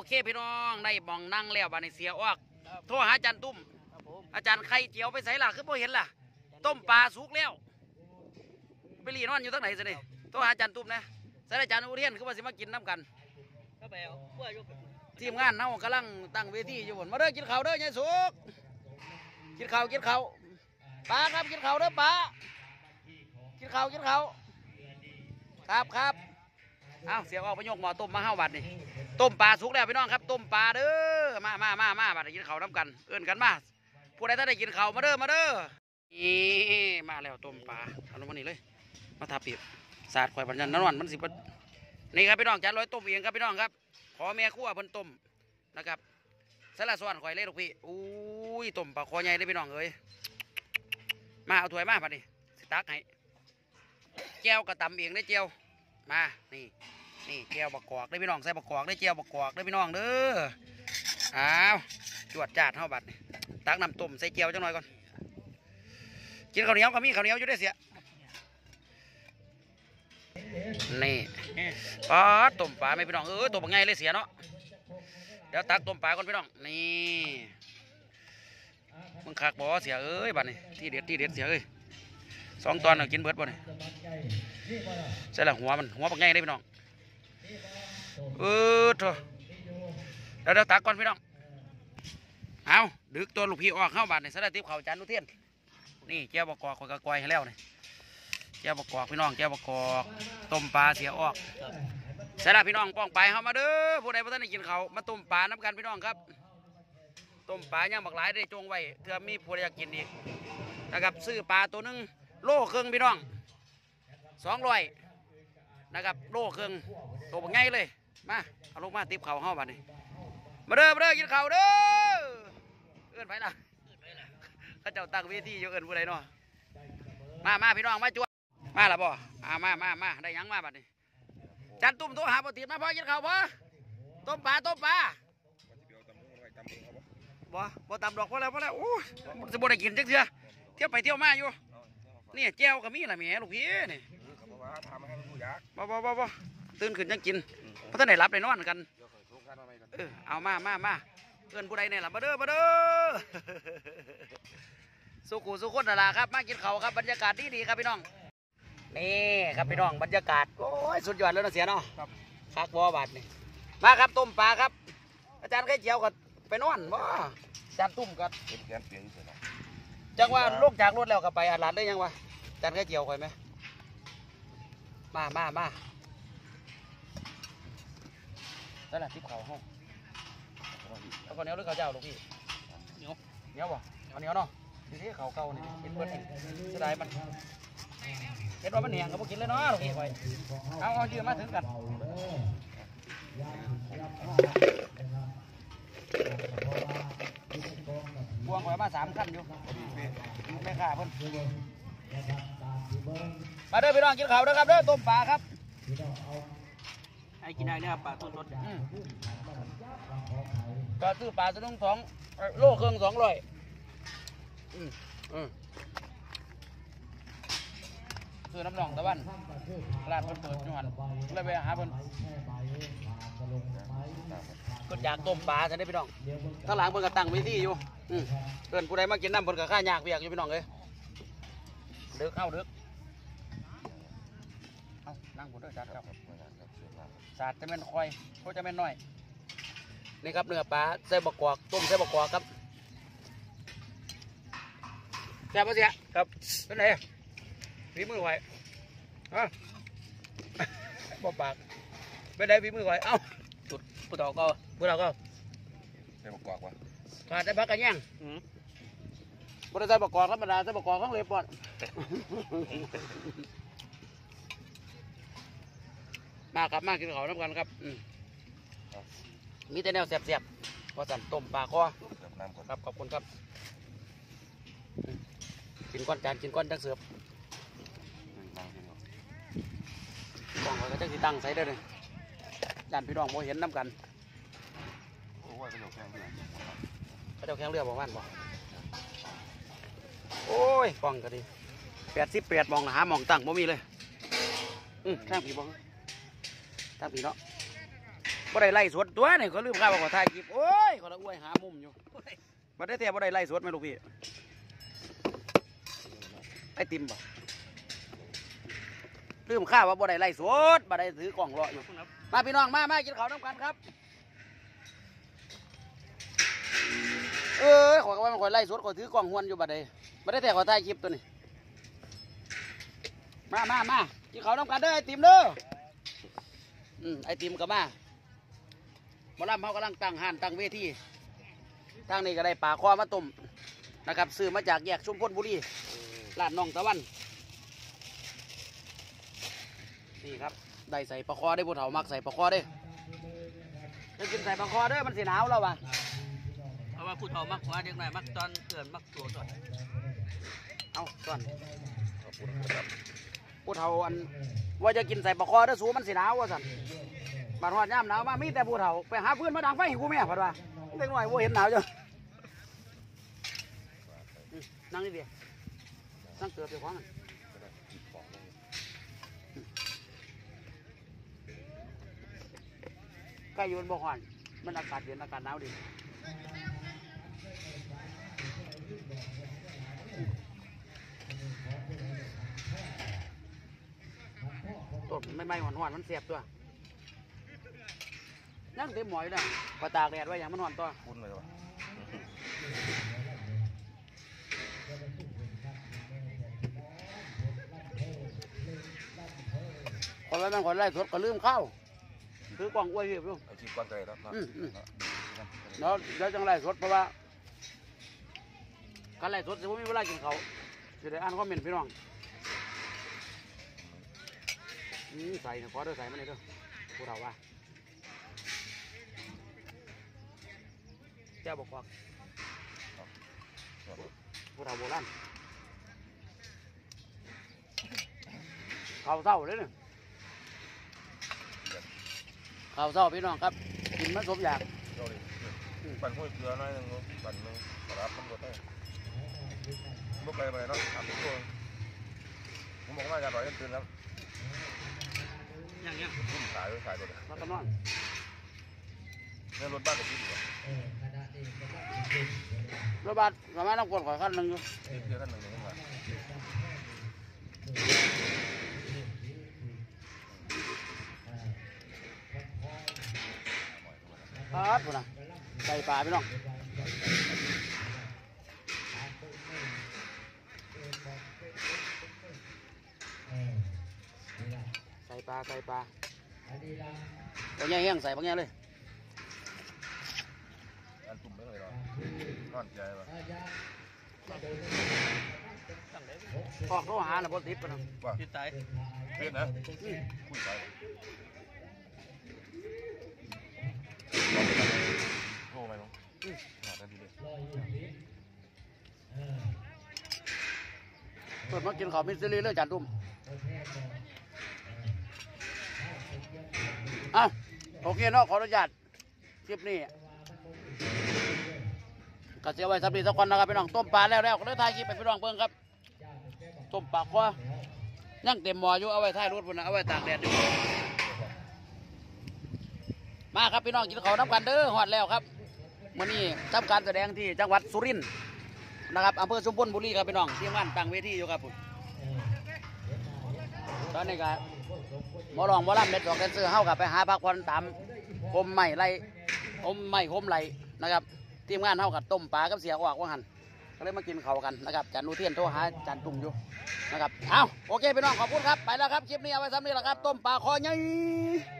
เคพี่น้องได้มองนั่งแล้วบานในเสียออกโทรหาอาจารย์ตุ้มอาจารย์ไข่เจียวไปใส่ล่ะคือพอเห็นล่ะต้มปลาสุกแล้วไปรีนอนอยู่ทั้งไหนสิเนี่ยโทรหาอาจารย์ตุ้มนะใส่อาจารย์อุเทนคือว่าสิมากินน้ำกันทีมงานเน่ากำลังตั้งเวทีอยู่บนมาเด้อกินข้าวเด้อยายสุกกินข้าวปลาครับกินข้าวเด้อปลากินข้าวครับเอาเสียงออกไปยกหม้อต้มมาห้าบาทนี่ต้มปลาสุกแล้วพี่น้องครับต้มปลาเด้อมาบาทกินข้าวน้ำกันเอื้อนกันมาผู้ใดถ้าได้กินข้าวมาเด้อนี่มาแล้วต้มปลาเอาลงมานี่เลยมาทาปีบสาดข่อยปัญญานั่นมันสิบนี่ครับพี่น้องจานร้อยต้มเองครับพี่น้องครับขอแม่คั่วเพิ่นต้มนะครับสลัดส่วนข่อยเล่ลูกพี่อุ้ยต้มปลาคอใหญ่เลยพี่น้องเอ้ยมาเอาถ้วยมาบัดนี้สิตักให้แก้วกระตำเองได้เจียวมานี่แก้วบักกอกได้พี่น้องใส่บักกอกได้เจียวบักกอกได้พี่น้องเด้ออ้าวจวดจาดเท่าบัดนี่ตักน้ำต้มใส่เจียวจังหน่อยก่อนกินข้าวเหนียวก็มีข้าวเหนียวอยู่ได้เสียนี่ปลาต้มปลาไม่พี่น้องต้มง่ายเลยเสียเนาะเดี๋ยวตักต้มปลาก่อนพี่น้องนี่มึงคักบ่เสียบัดนี่ที่เด็ดเสีย2 ตอนกินเบิดบ่นี่ใช่ละหัวปักง่ายได้พี่น้องเถอะเดี๋ยวตักก่อนพี่น้องเอาดึกตัวลูกพี่ออกเข้าบาดนี่สลัดติ๊บเขาจานนุเทียนนี่แก้วบกอกกอยให้แล้วนี่แก้วบกอกพี่น้องแก้วบกอกต้มปลาเสียออกใช่ละพี่น้องป้องไปเข้ามาเด้อผู้ใดผู้ท่านได้กินเขามาต้มปลาน้ำกันพี่น้องครับต้มปลาย่างบักหลายได้จงไว้เพื่อมีผู้ใดอยากกินอีกนะครับซื้อปลาตัวนึงโลครึ่งพี่น้อง200นะครับโลครึ่งตัวบักง่ายเลยมาเอาลงมาติ๊บเขาเข้าบาดนี่มาเด้อกินเขาเด้อเอื้อนไปล่ะเขาเจ้าตั้งเวทีอยู่เอื้อนผู้ใดเนาะมาพี่น้องมาจวดมาละบ่มาได้ยังมาบัดนี้จันตุ้มโทรหาปติดมาพ่อกินข้าวพ่อต้มปลาบ่ตำดอกพอแล้วโอ้ยจะบ่ได้กินจักเทื่อเที่ยวไปเที่ยวมาอยู่นี่แก้วก็มีล่ะแม่ลูกพี่นี่บ่ตื่นขึ้นยังกินเพราะท่านได้รับได้นอนกันเอามาเพื่อนผู้ใดเนี่ยล่ะมาเด้อสุขุนน่ะล่ะครับมากินข้าวครับบรรยากาศดีครับพี่น้องนี่ครับพี่น้องบรรยากาศโอ้ยสุดยอดเลยนะเสียเนาะคักบ่บาดนี่มาครับต้มปลาครับอาจารย์ไข่เจียวก็ไปนอนบ่อาจารย์ตุ้มก็จังว่าลงจากรถแล้วก็ไปอาหลานได้ยังวะอาจารย์ไข่เจียวค่อยไหมมานั่นแหละที่เขาห้องแล้วก็เหนียวหรือข้าวเจ้าลูกพี่เหนียวบ่เอาเหนียวเนาะทีนี้เขาเก่านี่กินเบิดนี่เสียดายมันเห็นว่ามันเหนียงก็บ่กินเลยเนาะลูกพี่ค่อยเอายืมมาถึงกันบวงข่อยมา3 ขั้นอยู่แม่ค้าเพิ่นมาเด้อพี่น้องกินข้าวเด้อครับเด้อต้มปลาครับไอ้กินได้เนี่ยปลาต้นรสก็ซื้อปลาตัวนึง2 โลครึ่ง200ซื้อน้ำหนองตะวันร้านเพิ่นเปิดอยู่หั่นเลยไปหาเพิ่นก็อยากต้มปลาจะได้พี่น้องข้างหลังเพิ่นก็ตั้งเวทีอยู่เพิ่นผู้ใดมากินน้ำเพิ่นก็ค่ายากเวียกอยู่พี่น้องเลยเดึกนั่งบนด้วยจัดครับสาดจะเป็นคอยเขาจะเป็นน้อยนี่ครับเนื้อปลาใส่บกกอกต้มใส่บกกอกครับแซ่บปะเสียครับเป็นไงฝีมือไหวบ่ปากเป็นไงฝีมือไหวเอ้าจุดผู้ต่อก็ใส่บกกอกวะขาดได้พักกันยังบ่ได้ใส่บกกอกธรรมดาใส่บกกอกข้างเล็บปอดมาครับมากินข้าวน้ำกันครับมีแต่แนวแซ่บๆพอสั่นต้มปลาคอครับขอบคุณครับกินก้อนจานกินก้อนจังเสือบกล่องก็จะสิตั้งใส่ได้เลยจานพี่น้องโมเห็นน้ำกันเขาเจ้าแข้งเรือบอกว่านบอกโอ้ยกล่องก็ดี88 มองหามองตั้งโมมีเลยข้างผีบอกตั้งผีเนาะบ่ได้ไล่สดตัวนี่เขาลืมข้าวว่าขอถ่ายคลิปโอ้ยขอละอวยหามุมอยู่บ่ได้แต่บ่ได้ไล่สดไหมลูกพี่ไอติมบ่ลืมข้าวว่าบ่ได้ไล่สดบ่ได้ถือกล่องรออยู่มาพี่น้องมากินข้าวน้ำกันครับขอว่ามันขอไล่สดขอถือกล่องหวนอยู่บ่ได้แต่ขอถ่ายคลิปตัวนี้มากินข้าวน้ำกันเด้อไอติมเด้อไอติมก็มาหมอลำเขากำลังตั้งห้านตั้งเวทีทางนี้ก็ได้ปลาคอมาต้มนะครับซื้อมาจากแยกชุมพลบุรีร้านน้องตะวันนี่ครับได้ใส่ปลาคอได้ผู้เฒ่ามักใส่ปลาคอได้จะกินใส่ปลาคอเด้อมันสีหนาวแล้ววะเพราะว่าผู้เฒ่ามักว่าเด็กหน่อยมักตอนเกินมักตัวตอนเอาตอนผู้เฒ่าอันว่าจะกินใส่ปลาคอเด้อสูมันสีหนาวว่าสั่นบาดหอดย่ำหนาวมามีแต่ผู้เฒ่าไปหาเพื่อนมาดังไฟหิวแม่ผัดว่าเด็กหน่อยว่าเห็นหนาวจ้ะนั่งนี่ดินั่งเกิดไปขวางใกล้ยืนบ่หอนมันอากาศเย็นอากาศหนาวดีต้นไม่หอนมันเสียบตัวนั่งเต็มหมอยเลยพอตากแดดไว้อย่างมันหอนตัวคุ้นเลยวะคนไว้มันคนไล่สดก็ลืมข้าวถือกล่องอวยเพียบอยู่ไอชิมก้อนใจแล้วแล้วจังไล่สดเพราะว่าการไล่สดจะไม่มีเวลากินเขาจะได้อ่านคอมเมนต์พี่น้องใส่ขอเด้อใส่มาเลยเด้อผู้เฒ่าว่าเจ้าบอกว่าผู้เฒ่าโบราณข้าวเศร้าเลยเนี่ยข้าวเศร้าพี่น้องครับกินมันสมอยากปั่นห้วยเกลือน้อยนึงปั่นนึงรับมันหมดได้บุกไปเนาะทำทุกตัวผมบอกว่าจะอร่อยจนตื่นแล้วอย่างขายตัวมาตะนอนเนี่ยรถบ้านกับพี่ดีกว่ารถบัสสามารถนั่งกดข่อยขั้นหนึ่งอยู่เกลือขั้นหนึ่งนี่มาครับพุ่นนะใส่ปลาพี่น้องใส่ปลาบางแง่เฮี้ยงใส่บางแง่เลยอันตุ่มไม่เลยหรอนอนใจป่ะออกโทรหาหน่ะบนติดป่ะน้องติดใจเพื่อนนะคุยไปโทรไปน้องหาได้ดีเลยเปิดมากินข้าวมิสซิลี่เลยจานตุ้มโอเคเนาะขออนุญาตคลิปนี้ก็เสียไว้สักทีสักคนนะครับพี่น้องต้มปลาแล้วก็เลยถ่ายคลิปไปพี่น้องเพิ่งครับต้มปลาคว้ายังเต็มหม้ออยู่เอาไว้ท้ายรถพุ่นนะเอาไว้ตากแดดอยู่มาครับพี่น้องกินข้าวน้ำกันเด้อหอดแล้วครับวันนี้ทำการแสดงที่จังหวัดสุรินทร์นะครับอำเภอชุมพลบุรีครับพี่น้องทีมงานตั้งเวทีอยู่ครับตอนนี้ก็หมอลองหมอลำเด็ดดอกแดนเซอร์เข้ากับไปหาพักผ่อนตามคมใหม่ไรนะครับทีมงานเข้ากับต้มปลากับเสียออกว่าหันก็เลยมากินเขากันนะครับจันนูเทียนโทรหาจันตุ่มอยู่นะครับเอาโอเคพี่น้องขอบคุณครับไปแล้วครับคลิปนี้เอาไว้ซ้ำนี่แหละครับต้มปลาคอใหญ่